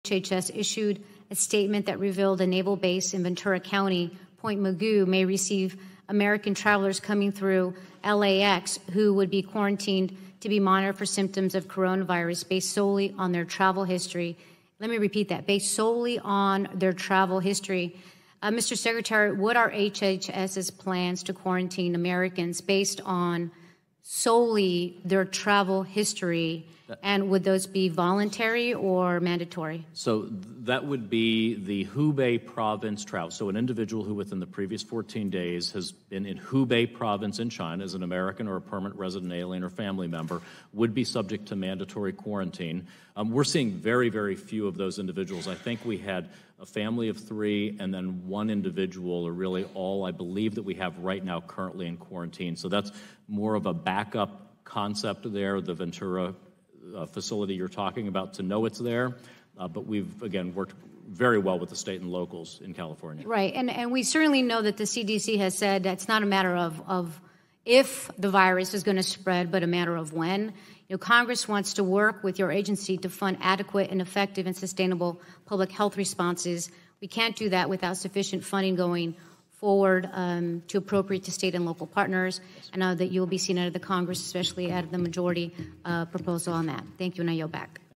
HHS issued a statement that revealed a naval base in Ventura County, Point Mugu, may receive American travelers coming through LAX who would be quarantined to be monitored for symptoms of coronavirus based solely on their travel history. Let me repeat that, based solely on their travel history. Mr. Secretary, what are HHS's plans to quarantine Americans based on solely their travel history, and would those be voluntary or mandatory? So that would be the Hubei province travel. So an individual who within the previous 14 days has been in Hubei province in China as an American or a permanent resident alien or family member would be subject to mandatory quarantine. We're seeing very, very few of those individuals. I think we had a family of 3 and then 1 individual are really all I believe that we have right now currently in quarantine. So that's more of a backup concept there, the Ventura facility you're talking about, to know it's there. But we've, again, worked very well with the state and locals in California. Right, and we certainly know that the CDC has said that it's not a matter of if the virus is going to spread, but a matter of when. You know, Congress wants to work with your agency to fund adequate and effective and sustainable public health responses. We can't do that without sufficient funding going forward to appropriate to state and local partners. I know that you'll be seen out of the Congress, especially out of the majority proposal on that. Thank you, and I yield back.